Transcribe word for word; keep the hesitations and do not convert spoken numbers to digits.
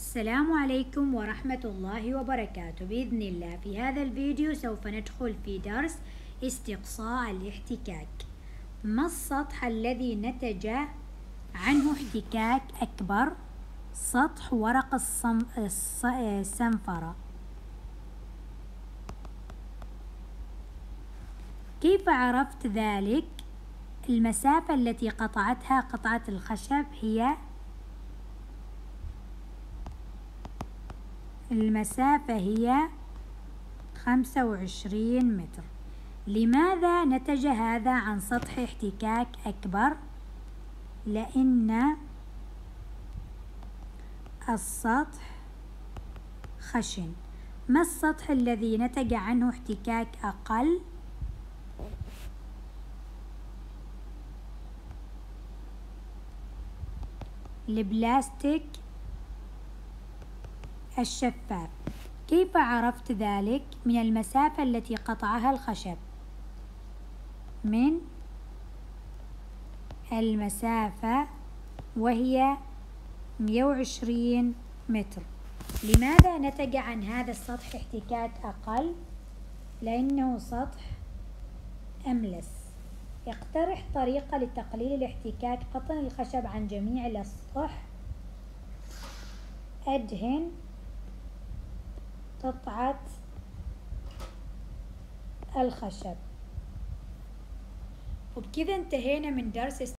السلام عليكم ورحمة الله وبركاته. بإذن الله في هذا الفيديو سوف ندخل في درس استقصاء الاحتكاك. ما السطح الذي نتج عنه احتكاك أكبر؟ سطح ورق الصنفرة. كيف عرفت ذلك؟ المسافة التي قطعتها قطعة الخشب هي المسافة هي خمسة وعشرين متر. لماذا نتج هذا عن سطح احتكاك أكبر؟ لأن السطح خشن. ما السطح الذي نتج عنه احتكاك أقل؟ البلاستيك الشفاف. كيف عرفت ذلك؟ من المسافة التي قطعها الخشب، من المسافة وهي مئة وعشرين متر. لماذا نتج عن هذا السطح احتكاك أقل؟ لأنه سطح أملس. اقترح طريقة لتقليل الاحتكاك. قطن الخشب عن جميع الأسطح. أدهن قطعة الخشب. وبكذا انتهينا من درس